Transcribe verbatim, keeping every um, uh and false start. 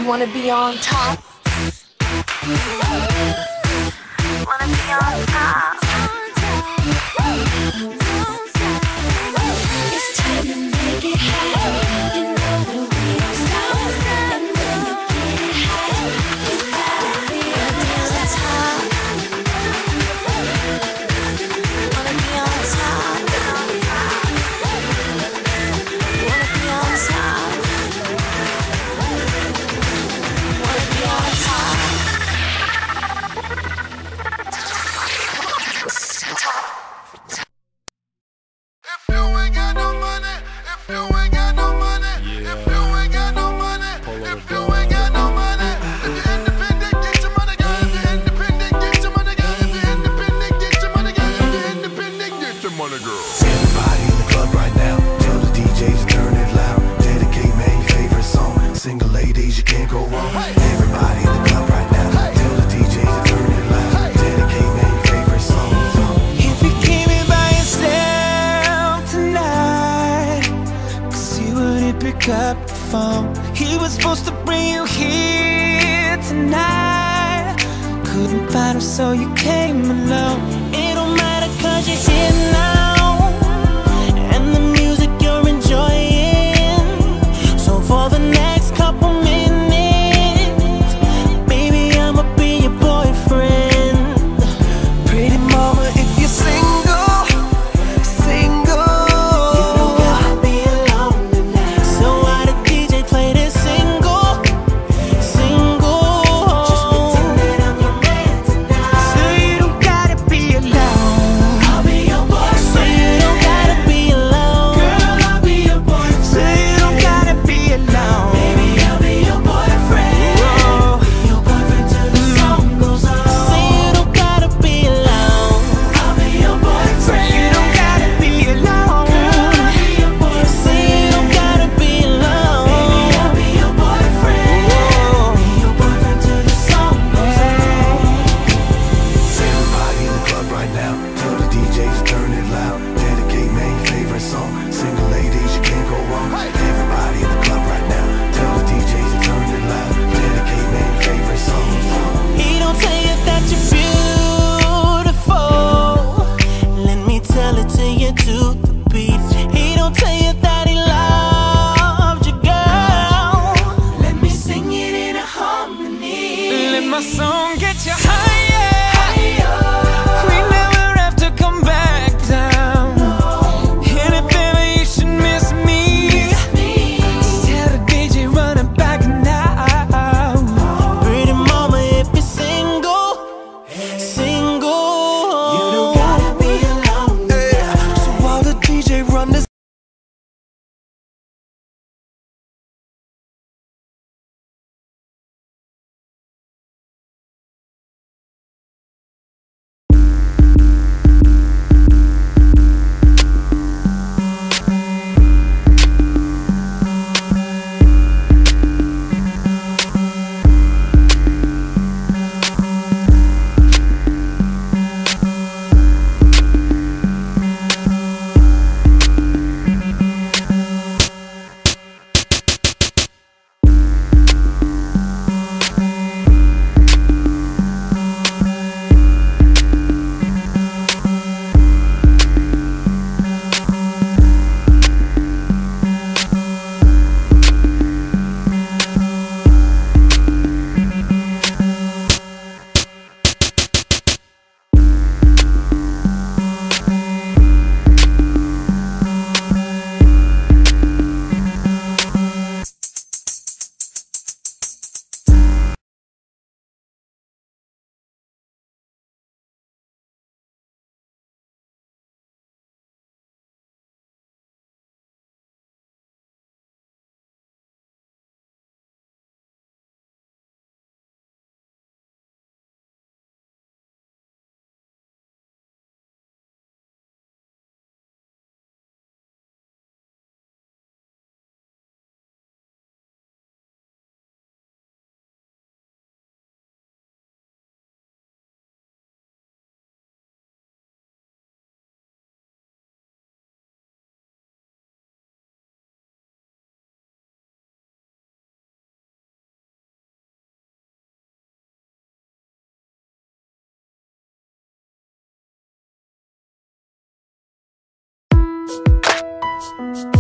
wanna be on top. Wanna be on top. It's time to make it happen. You know that we don't stop. And when you get it hot, it's gotta be on top. Wanna be on top. Wanna be on top. Wanna be on top. If you ain't got no money, if you ain't got no money, if you ain't got no money, if you ain't got no money, if you're independent, get your money, girl. If you're independent, get your money, girl. If you're independent, get your money, girl. If you're independent, get your money, girl. Everybody in the club right now, tell the D Js to turn it loud. Dedicate man your favorite song. Single ladies, you can't go wrong. Everybody in the club right now, tell the D Js to turn it loud. Dedicate man your favorite song. If you came in by yourself tonight, cause he wouldn't pick up the phone. He was supposed to bring you here tonight. Couldn't find him, so you came alone. It don't matter cause you're here now, and the music you're enjoying. So for the next couple minutes, baby, I'ma be your boyfriend. Pretty mama, if you're single, single, you don't gotta be alone tonight. So why the D J play this single, single? Just pretend that I'm your man tonight. So you don't gotta be alone. I'll be your boyfriend. So Thank